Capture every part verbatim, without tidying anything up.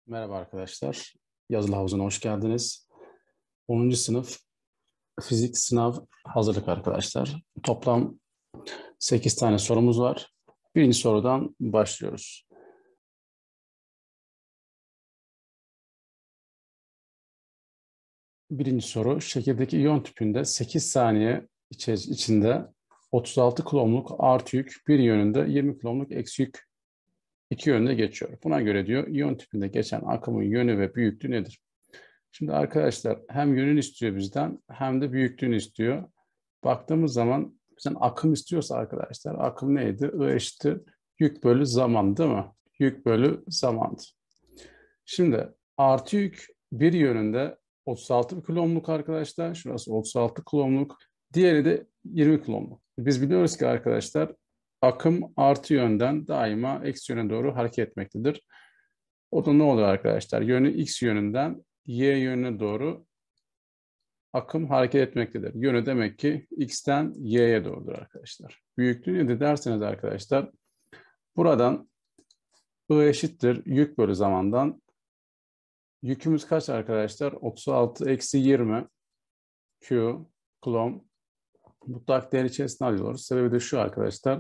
Merhaba arkadaşlar. Yazılı havuzuna hoş geldiniz. onuncu sınıf fizik sınav hazırlık arkadaşlar. Toplam sekiz tane sorumuz var. Birinci sorudan başlıyoruz. Birinci soru, şekildeki iyon tüpünde sekiz saniye içinde otuz altı kulomluk artı yük bir yönünde, yirmi kulomluk eksi yük iki yönde geçiyor. Buna göre diyor iyon tüpünde geçen akımın yönü ve büyüklüğü nedir? Şimdi arkadaşlar hem yönünü istiyor bizden hem de büyüklüğünü istiyor. Baktığımız zaman bizden akım istiyorsa arkadaşlar akım neydi? I eşittir yük bölü zaman değil mi? Yük bölü zamandı. Şimdi artı yük bir yönünde otuz altı kulomluk arkadaşlar. Şurası otuz altı kulomluk. Diğeri de yirmi kulomluk. Biz biliyoruz ki arkadaşlar akım artı yönden daima eksi yöne doğru hareket etmektedir. O da ne olur arkadaşlar? Yönü x yönünden y yönüne doğru akım hareket etmektedir. Yönü demek ki x'ten y'ye doğrudur arkadaşlar. Büyüklüğü nedir derseniz arkadaşlar, buradan I eşittir yük bölü zamandan. Yükümüz kaç arkadaşlar? otuz altı eksi yirmi Q kulom. Mutlak değer içerisinde alıyoruz. Sebebi de şu arkadaşlar.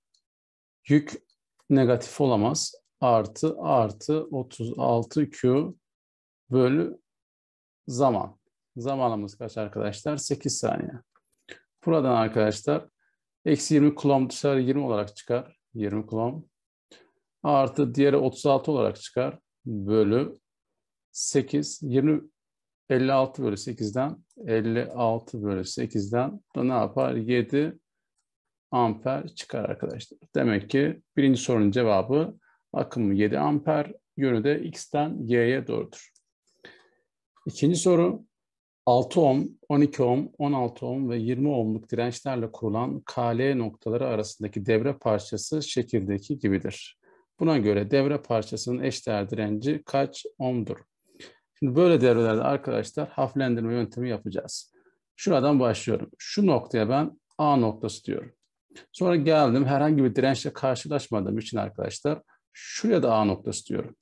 Yük negatif olamaz. Artı artı otuz altı Q bölü zaman. Zamanımız kaç arkadaşlar? sekiz saniye. Buradan arkadaşlar eksi yirmi kulom dışarı yirmi olarak çıkar. yirmi kulom. Artı diğeri otuz altı olarak çıkar. Bölü sekiz. yirmi, elli altı bölü sekizden. elli altı bölü sekizden da ne yapar? yedi amper çıkar arkadaşlar. Demek ki birinci sorunun cevabı akımı yedi amper. Yönü de x'ten y'ye doğrudur. İkinci soru. altı ohm, on iki ohm, on altı ohm ve yirmi ohmluk dirençlerle kurulan K L noktaları arasındaki devre parçası şekildeki gibidir. Buna göre devre parçasının eşdeğer direnci kaç ohm'dur? Şimdi böyle devrelerde arkadaşlar harflendirme yöntemi yapacağız. Şuradan başlıyorum. Şu noktaya ben A noktası diyorum. Sonra geldim herhangi bir dirençle karşılaşmadığım için arkadaşlar şuraya da A noktası diyorum.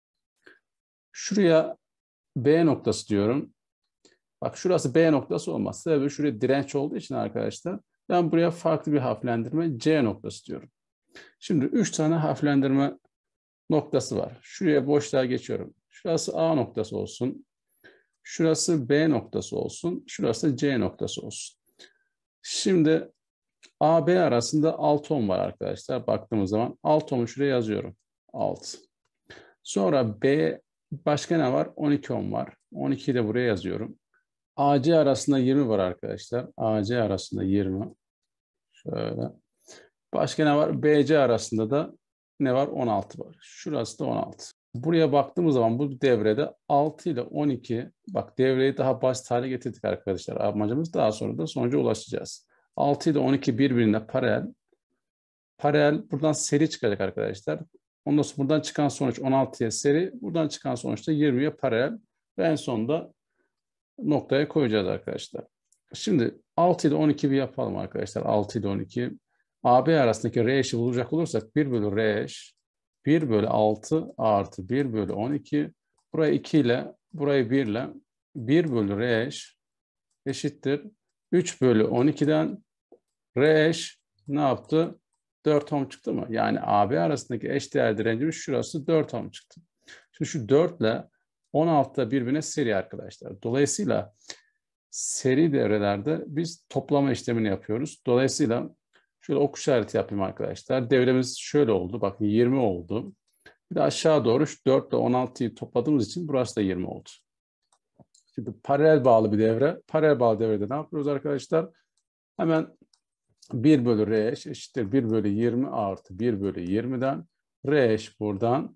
Şuraya B noktası diyorum. Bak şurası B noktası olmaz. Sebebi şuraya direnç olduğu için arkadaşlar ben buraya farklı bir harflendirme C noktası diyorum. Şimdi üç tane harflendirme noktası var. Şuraya boşluğa geçiyorum. Şurası A noktası olsun. Şurası B noktası olsun. Şurası C noktası olsun. Şimdi A B arasında altı ohm var arkadaşlar. Baktığımız zaman altı ohm'u şuraya yazıyorum. altı. Sonra B başka ne var? on iki ohm var. on ikiyi de buraya yazıyorum. A C arasında yirmi var arkadaşlar. A C arasında yirmi. Şöyle. Başka ne var? B C arasında da ne var? on altı var. Şurası da on altı. Buraya baktığımız zaman bu devrede altı ile on iki, bak devreyi daha basit hale getirdik arkadaşlar. Amacımız daha sonra da sonuca ulaşacağız. altı ile on iki birbirine paralel. Paralel buradan seri çıkacak arkadaşlar. Ondan sonra buradan çıkan sonuç on altıya seri. Buradan çıkan sonuç da yirmiye paralel. Ve en sonunda noktaya koyacağız arkadaşlar. Şimdi altı ile on iki bir yapalım arkadaşlar. altı ile on iki. A B arasındaki R eşi bulacak olursak bir bölü R eş bir bölü altı artı bir bölü on iki. Burayı iki ile burayı bir ile bir bölü R eş eşittir. üç bölü on ikiden R eş ne yaptı? dört ohm çıktı mı? Yani A B arasındaki eşdeğer direncimiz şurası dört ohm çıktı. Şimdi şu dört ile on altı da birbirine seri arkadaşlar. Dolayısıyla seri devrelerde biz toplama işlemini yapıyoruz. Dolayısıyla şöyle ok işareti yapayım arkadaşlar. Devremiz şöyle oldu. Bakın yirmi oldu. Bir de aşağı doğru şu dört ile on altıyı topladığımız için burası da yirmi oldu. Şimdi paralel bağlı bir devre. Paralel bağlı devrede ne yapıyoruz arkadaşlar? Hemen bir bölü R eş eşittir bir bölü yirmi artı bir bölü yirmiden R eş buradan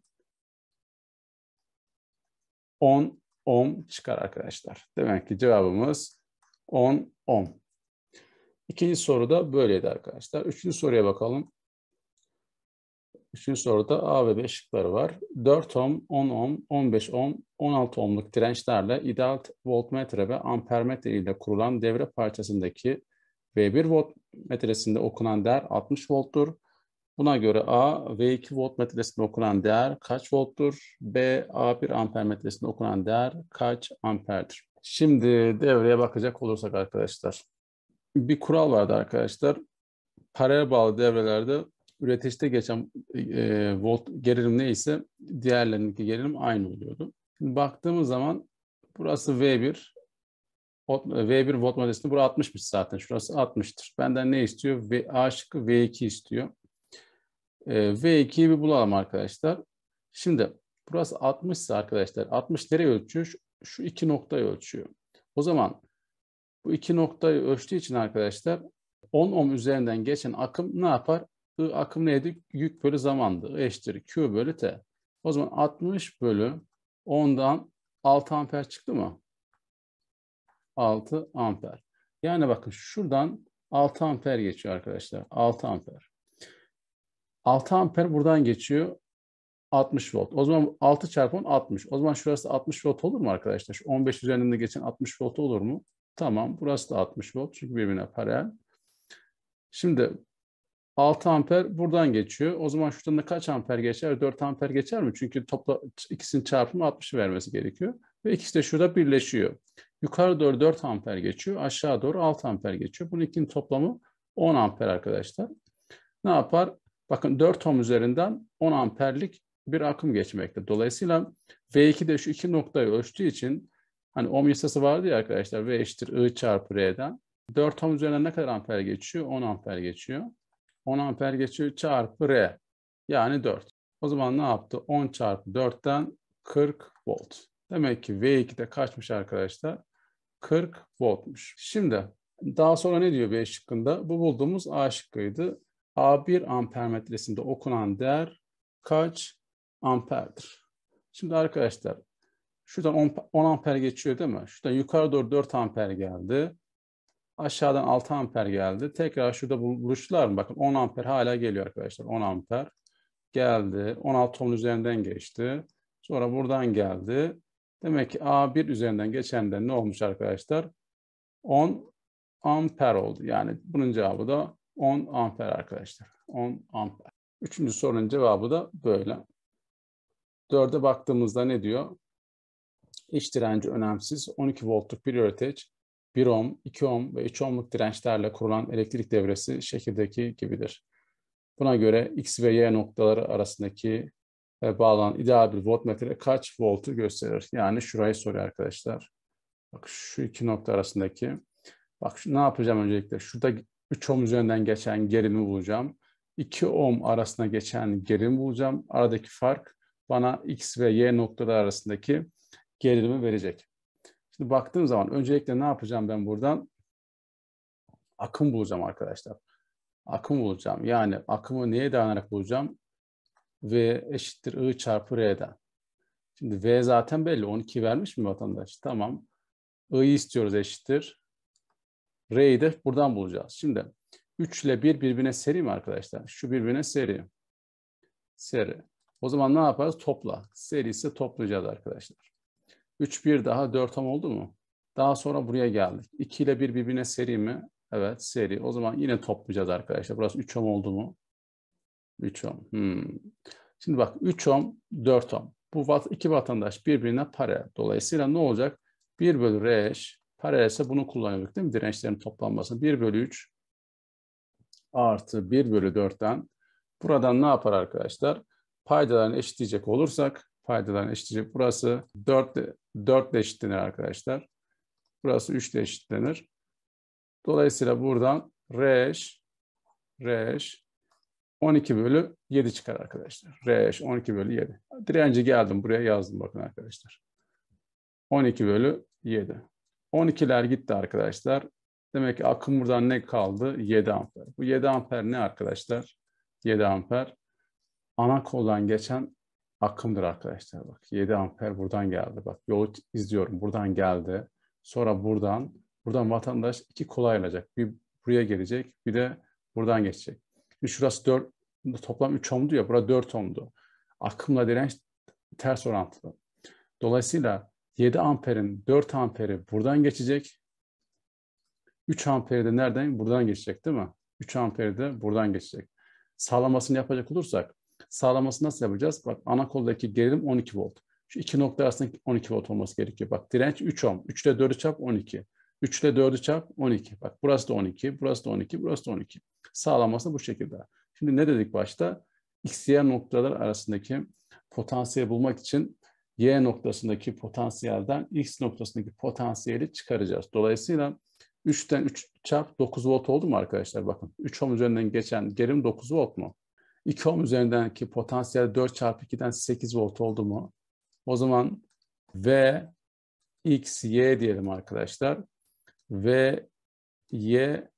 on ohm çıkar arkadaşlar. Demek ki cevabımız on ohm. İkinci soru da böyleydi arkadaşlar. Üçüncü soruya bakalım. Üçüncü soruda A ve B şıkları var. dört ohm, on ohm, on beş ohm, on altı ohmluk dirençlerle ideal voltmetre ve ampermetre ile kurulan devre parçasındaki V bir voltmetresinde okunan değer altmış volttur. Buna göre A, V iki voltmetresinde okunan değer kaç volttur? B, A bir amper metresinde okunan değer kaç amperdir? Şimdi devreye bakacak olursak arkadaşlar. Bir kural vardı arkadaşlar. Paralel bağlı devrelerde üreticide geçen e, volt gerilim neyse diğerlerindeki gerilim aynı oluyordu. Şimdi baktığımız zaman burası V bir. V bir volt metresinde burası altmışmış zaten. Şurası altmıştır. Benden ne istiyor? V, A şıkkı V iki istiyor. E, V ikiyi bir bulalım arkadaşlar. Şimdi burası altmış ise arkadaşlar altmış nereye ölçüyor? Şu, şu iki noktayı ölçüyor. O zaman bu iki noktayı ölçtüğü için arkadaşlar on ohm üzerinden geçen akım ne yapar? I akım neydi? Yük bölü zamandı. I eşittir Q bölü T. O zaman altmış bölü ondan altı amper çıktı mı? altı amper. Yani bakın şuradan altı amper geçiyor arkadaşlar. altı amper. altı amper buradan geçiyor. altmış volt. O zaman altı çarpı on altmış. O zaman şurası altmış volt olur mu arkadaşlar? Şu on beş üzerinden geçen altmış volt olur mu? Tamam. Burası da altmış volt. Çünkü birbirine paralel. Şimdi altı amper buradan geçiyor. O zaman şuradan da kaç amper geçer? dört amper geçer mi? Çünkü topla ikisinin çarpımı altmışı vermesi gerekiyor. Ve ikisi de şurada birleşiyor. Yukarı doğru dört amper geçiyor. Aşağı doğru altı amper geçiyor. Bunun ikinin toplamı on amper arkadaşlar. Ne yapar? Bakın dört ohm üzerinden on amperlik bir akım geçmekte. Dolayısıyla V iki de şu iki noktayı ölçtüğü için hani ohm yasası vardı ya arkadaşlar. V eşittir I çarpı R'den. dört ohm üzerinden ne kadar amper geçiyor? on amper geçiyor. on amper geçiyor çarpı R. Yani dört. O zaman ne yaptı? on çarpı dörtten kırk volt. Demek ki V iki de kaçmış arkadaşlar? kırk voltmuş. Şimdi daha sonra ne diyor B şıkkında? Bu bulduğumuz A şıkkıydı. A bir amper metresinde okunan değer kaç amperdir? Şimdi arkadaşlar şuradan on amper geçiyor değil mi? Şuradan yukarı doğru dört amper geldi. Aşağıdan altı amper geldi. Tekrar şurada buluştular mı? Bakın on amper hala geliyor arkadaşlar. on amper geldi. on altı ohm üzerinden geçti. Sonra buradan geldi. Demek ki A bir üzerinden geçenden ne olmuş arkadaşlar? on amper oldu. Yani bunun cevabı da on amper arkadaşlar. on amper. Üçüncü sorunun cevabı da böyle. Dörde baktığımızda ne diyor? İç direnci önemsiz. on iki voltluk bir üreteç, bir ohm, iki ohm ve üç ohmluk dirençlerle kurulan elektrik devresi şekildeki gibidir. Buna göre X ve Y noktaları arasındaki bağlanan ideal bir voltmetre kaç voltu gösterir? Yani şurayı soruyor arkadaşlar. Bak şu iki nokta arasındaki. Bak ne yapacağım öncelikle? Şurada üç ohm üzerinden geçen gerilimi bulacağım. iki ohm arasında geçen gerilimi bulacağım. Aradaki fark bana X ve Y noktaları arasındaki gerilimi verecek. Şimdi baktığım zaman öncelikle ne yapacağım ben buradan? Akım bulacağım arkadaşlar. Akım bulacağım. Yani akımı neye dayanarak bulacağım? V eşittir I çarpı R'den. Şimdi V zaten belli. on iki vermiş mi vatandaş? Tamam. I'yi istiyoruz eşittir. R'yi de buradan bulacağız. Şimdi üç ile bir birbirine seri mi arkadaşlar? Şu birbirine seri. Seri. O zaman ne yaparız? Topla. Seri ise toplayacağız arkadaşlar. üç bir daha dört ohm oldu mu? Daha sonra buraya geldik. iki ile bir birbirine seri mi? Evet seri. O zaman yine toplayacağız arkadaşlar. Burası üç ohm oldu mu? üç ohm. Hmm. Şimdi bak üç ohm, dört ohm. Bu iki vatandaş birbirine paralel. Dolayısıyla ne olacak? bir bölü R eş. Paralelse bunu kullanıyorduk değil mi? Dirençlerin toplanması. bir bölü üç artı bir bölü dörtten. Buradan ne yapar arkadaşlar? Paydalarını eşitleyecek olursak, paydalarını eşitleyecek. Burası dört ile, dört ile eşitlenir arkadaşlar. Burası üç ile eşitlenir. Dolayısıyla buradan R eş, R eş on iki bölü yedi çıkar arkadaşlar. R eş on iki bölü yedi. Direnci geldim buraya yazdım bakın arkadaşlar. on iki bölü yedi. on ikiler gitti arkadaşlar. Demek ki akım buradan ne kaldı? yedi amper. Bu yedi amper ne arkadaşlar? yedi amper. Ana koldan geçen akımdır arkadaşlar. Bak yedi amper buradan geldi. Bak yolu izliyorum. Buradan geldi. Sonra buradan. Buradan vatandaş iki kola ayrılacak. Bir buraya gelecek. Bir de buradan geçecek. Şimdi şurası dört. Toplam üç ohmdu ya. Burası dört ohmdu. Akımla direnç ters orantılı. Dolayısıyla yedi amperin dört amperi buradan geçecek. üç amperi de nereden? Buradan geçecek değil mi? üç amperi de buradan geçecek. sağlamasını yapacak olursak, sağlamasını nasıl yapacağız? Bak, ana koldaki gerilim on iki volt. Şu iki nokta arasında on iki volt olması gerekiyor. Bak, direnç üç ohm. üç ile dördü çarp on iki. üç ile dördü çarp on iki. Bak, burası da on iki, burası da on iki, burası da on iki. Sağlaması bu şekilde. Şimdi ne dedik başta? X, Y noktalar arasındaki potansiyeli bulmak için Y noktasındaki potansiyelden X noktasındaki potansiyeli çıkaracağız. Dolayısıyla üçten üç çarp dokuz volt oldu mu arkadaşlar? Bakın, üç ohm üzerinden geçen gerilim dokuz volt mu? iki ohm üzerindeki potansiyel dört çarpı ikiden sekiz volt oldu mu? O zaman V, X, Y diyelim arkadaşlar. V, Y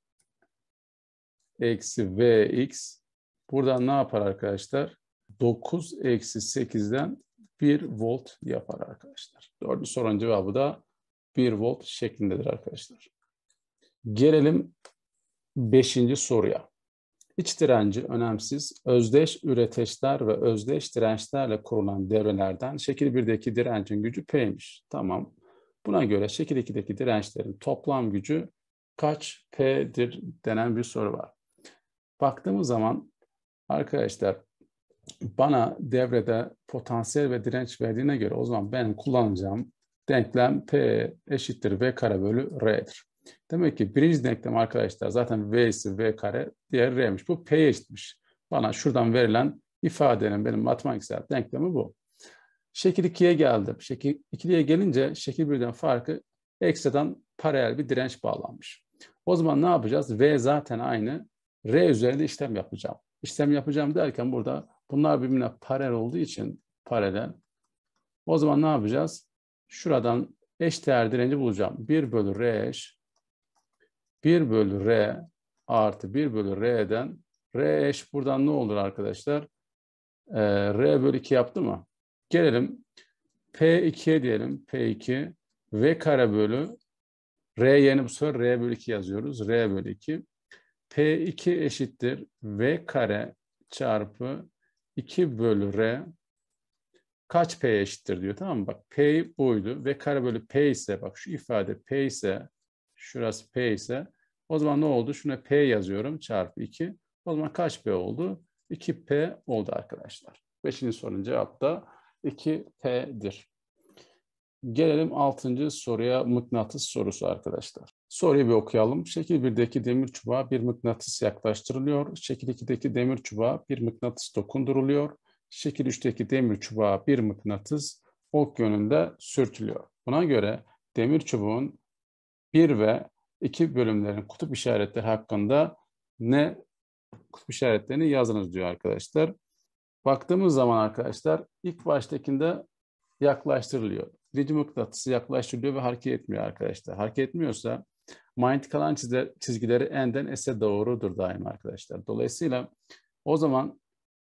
eksi V, X. Buradan ne yapar arkadaşlar? dokuz eksi sekizden bir volt yapar arkadaşlar. Dördüncü sorunun cevabı da bir volt şeklindedir arkadaşlar. Gelelim beşinci soruya. İç direnci önemsiz, özdeş üreteçler ve özdeş dirençlerle kurulan devrelerden şekil birdeki direncin gücü P'ymiş. Tamam. Buna göre şekil ikideki dirençlerin toplam gücü kaç P'dir denen bir soru var. Baktığımız zaman arkadaşlar, bana devrede potansiyel ve direnç verdiğine göre o zaman benim kullanacağım denklem P eşittir V kare bölü R'dir. Demek ki birinci denklem arkadaşlar zaten V ise V kare, diğer R'miş. Bu P'ye eşitmiş. Bana şuradan verilen ifadenin benim matematiksel denklemi bu. Şekil ikiye geldim. Şekil ikiye gelince şekil birden farkı ekstradan paralel bir direnç bağlanmış. O zaman ne yapacağız? V zaten aynı. R üzerinde işlem yapacağım. İşlem yapacağım derken burada bunlar birbirine paralel olduğu için paralel. O zaman ne yapacağız? Şuradan eşdeğer direnci bulacağım. bir bölü R eş. bir bölü R artı bir bölü R'den. R eş buradan ne olur arkadaşlar? Ee, R bölü iki yaptı mı? Gelelim P ikiye diyelim. P iki. V kare bölü R yerine bu sefer R bölü iki yazıyoruz. R bölü iki. P iki eşittir V kare çarpı iki bölü R kaç P eşittir diyor, tamam mı? Bak, P buydu. V kare bölü P ise, bak şu ifade P ise, şurası P ise, o zaman ne oldu? Şuna P yazıyorum, çarpı iki. O zaman kaç P oldu? iki P oldu arkadaşlar. Beşinci sorunun cevabı da iki P'dir. Gelelim altıncı soruya, mıknatıs sorusu arkadaşlar. Soruyu bir okuyalım. Şekil birdeki demir çubuğa bir mıknatıs yaklaştırılıyor. Şekil ikideki demir çubuğa bir mıknatıs dokunduruluyor. Şekil üçteki demir çubuğa bir mıknatıs ok yönünde sürtülüyor. Buna göre demir çubuğun bir ve iki bölümlerin kutup işaretleri hakkında ne kutup işaretlerini yazınız diyor arkadaşlar. Baktığımız zaman arkadaşlar ilk baştakinde yaklaştırılıyor. Birinci mıknatısı yaklaştırılıyor ve hareket etmiyor arkadaşlar. Hareket etmiyorsa manyetik alan çizgileri N'den S'e doğrudur daima arkadaşlar. Dolayısıyla o zaman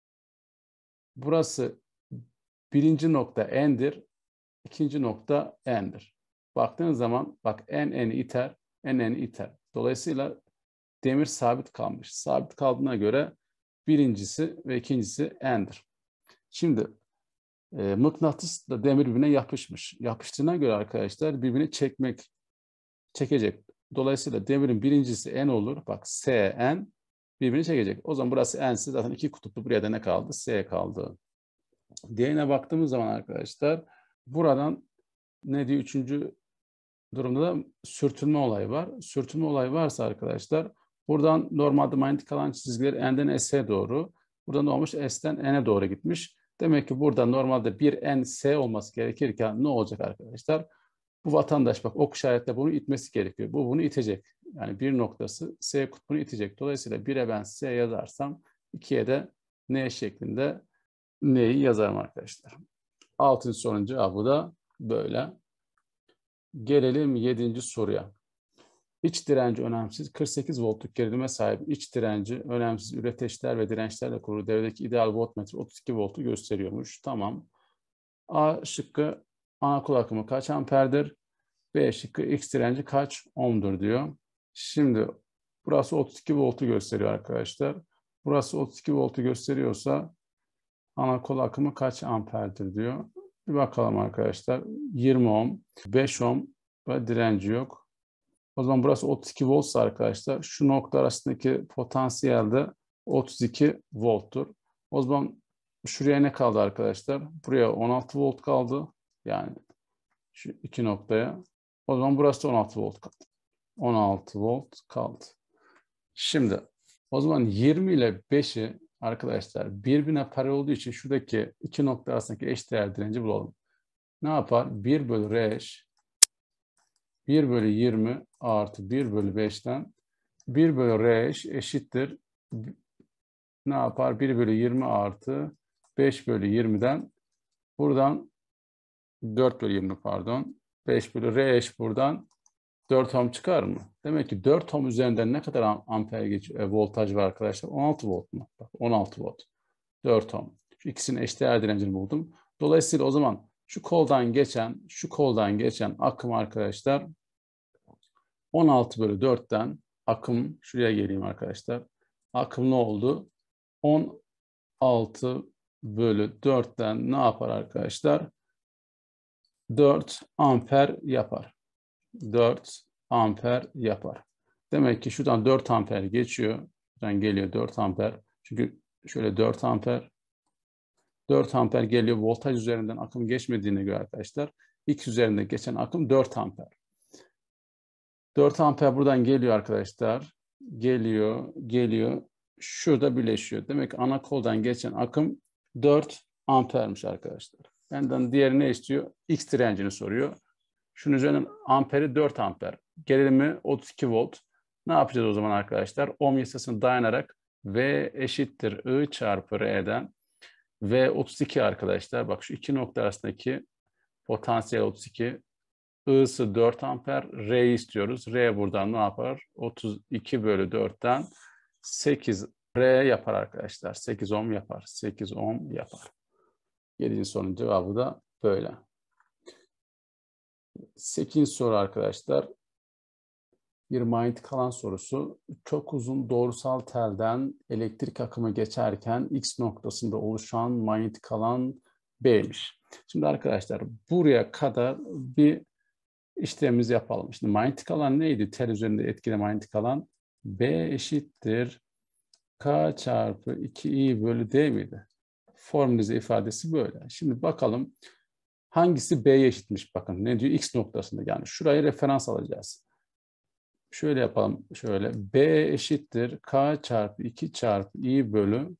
burası birinci nokta N'dir, ikinci nokta N'dir. Baktığınız zaman bak, N N'i iter, N N'i iter. Dolayısıyla demir sabit kalmış. Sabit kaldığına göre birincisi ve ikincisi N'dir. Şimdi e, mıknatıs da demir birbirine yapışmış. Yapıştığına göre arkadaşlar birbirini çekmek, çekecek. Dolayısıyla demirin birincisi N olur. Bak, S, N birbirini çekecek. O zaman burası N'si, zaten iki kutuplu, buraya da ne kaldı? S kaldı. Diğerine baktığımız zaman arkadaşlar buradan ne diyor? Üçüncü durumda da sürtünme olayı var. Sürtünme olayı varsa arkadaşlar buradan normalde manyetik alan çizgileri N'den S'e doğru. Buradan olmuş S'ten N'e doğru gitmiş. Demek ki burada normalde bir N S olması gerekirken ne olacak arkadaşlar? Bu vatandaş bak ok işaretle bunu itmesi gerekiyor. Bu bunu itecek. Yani bir noktası S kutbunu itecek. Dolayısıyla bire ben S yazarsam ikiye de N şeklinde N'yi yazarım arkadaşlar. Altıncı sorunun cevabı da böyle. Gelelim yedinci soruya. İç direnci önemsiz, kırk sekiz voltluk gerilime sahip iç direnci önemsiz üreteçler ve dirençlerle kurulu devredeki ideal voltmetre otuz iki voltu gösteriyormuş. Tamam. A şıkkı ana kol akımı kaç amperdir? B şıkkı X direnci kaç ohm'dur diyor. Şimdi burası otuz iki voltu gösteriyor arkadaşlar. Burası otuz iki voltu gösteriyorsa ana kol akımı kaç amperdir diyor. Bir bakalım arkadaşlar. yirmi ohm, beş ohm ve direnci yok. O zaman burası otuz iki voltsa arkadaşlar şu nokta arasındaki potansiyelde otuz iki volttur. O zaman şuraya ne kaldı arkadaşlar? Buraya on altı volt kaldı. Yani şu iki noktaya. O zaman burası da on altı volt kaldı. on altı volt kaldı. Şimdi o zaman yirmi ile beşi arkadaşlar birbirine paralel olduğu için şuradaki iki nokta arasındaki eşdeğer direnci bulalım. Ne yapar? bir bölü R eş bir bölü yirmi artı bir bölü beşten bir bölü R eş eşittir. Ne yapar? bir bölü yirmi artı beş bölü yirmiden buradan dört bölü yirmi pardon. beş bölü R eş buradan dört ohm çıkar mı? Demek ki dört ohm üzerinden ne kadar amper geçiyor, e, voltaj var arkadaşlar? on altı volt mu? Bak, on altı volt. dört ohm. Şu ikisinin eşdeğer direncini buldum. Dolayısıyla o zaman şu koldan geçen, şu koldan geçen akım arkadaşlar on altı bölü dörtten akım, şuraya geleyim arkadaşlar. Akım ne oldu? on altı bölü dörtten ne yapar arkadaşlar? dört amper yapar. dört amper yapar. Demek ki şuradan dört amper geçiyor. Şuradan geliyor dört amper. Çünkü şöyle dört amper. dört amper geliyor. Voltaj üzerinden akım geçmediğine göre arkadaşlar X üzerinde geçen akım dört amper. dört amper buradan geliyor arkadaşlar. Geliyor, geliyor. Şurada birleşiyor. Demek ki ana koldan geçen akım dört ampermiş arkadaşlar. Benden diğeri ne istiyor? X direncini soruyor. Şunun üzerinden amperi dört amper. Gerilimi otuz iki volt. Ne yapacağız o zaman arkadaşlar? Ohm yasasına dayanarak V eşittir I çarpı R'den. V otuz iki arkadaşlar. Bak şu iki nokta arasındaki potansiyel otuz iki. I'sı dört amper. R'yi istiyoruz. R buradan ne yapar? otuz iki bölü dörtten sekiz R yapar arkadaşlar. sekiz ohm yapar. sekiz ohm yapar. yedinci sorunun cevabı da böyle. sekizinci soru arkadaşlar. Bir manyetik alan sorusu. Çok uzun doğrusal telden elektrik akımı geçerken X noktasında oluşan manyetik alan B'miş. Şimdi arkadaşlar buraya kadar bir işlemimizi yapalım. Şimdi manyetik alan neydi? Tel üzerinde etkili manyetik alan B eşittir K çarpı iki I bölü D miydi? Formülize ifadesi böyle. Şimdi bakalım hangisi B'ye eşitmiş? Bakın ne diyor? X noktasında, yani şurayı referans alacağız. Şöyle yapalım. Şöyle B eşittir K çarpı iki çarpı I bölü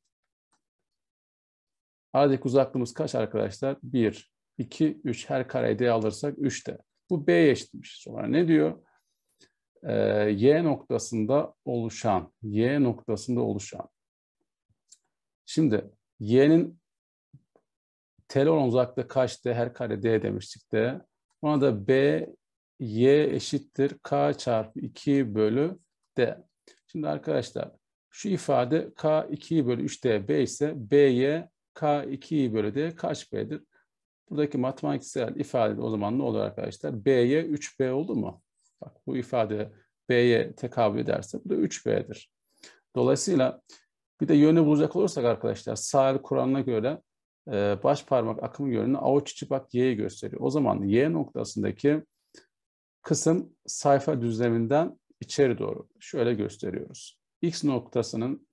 aradaki uzaklığımız kaç arkadaşlar? bir, iki, üç. Her kareyi D alırsak üçte. Bu B'ye eşitmiş. Sonra ne diyor? Ee, Y noktasında oluşan. Y noktasında oluşan. Şimdi Y'nin tel olan uzaklığı kaçtı? Her kare D demiştik de. Ona da B Y eşittir K çarpı iki bölü D. Şimdi arkadaşlar şu ifade K iki bölü üç D B ise B Y K iki bölü D kaç B'dir? Buradaki matematiksel ifade o zaman ne olur arkadaşlar? B Y üç B oldu mu? Bak bu ifade B'ye tekabül ederse bu da üç B'dir. Dolayısıyla bir de yönü bulacak olursak arkadaşlar sağ el kuralına göre baş parmak akımı yönünü avuç içi bak Y'yi gösteriyor. O zaman Y noktasındaki kısım sayfa düzleminden içeri doğru. Şöyle gösteriyoruz. X noktasının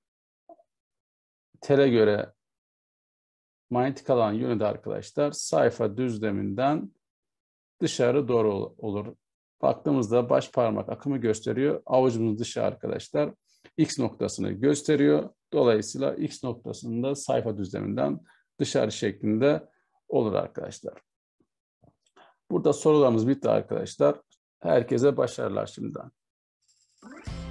tele göre manyetik alan yönü de arkadaşlar sayfa düzleminden dışarı doğru olur. Baktığımızda baş parmak akımı gösteriyor. Avucumuz dışı arkadaşlar X noktasını gösteriyor. Dolayısıyla X noktasında sayfa düzleminden dışarı şeklinde olur arkadaşlar. Burada sorularımız bitti arkadaşlar. Herkese başarılar şimdiden.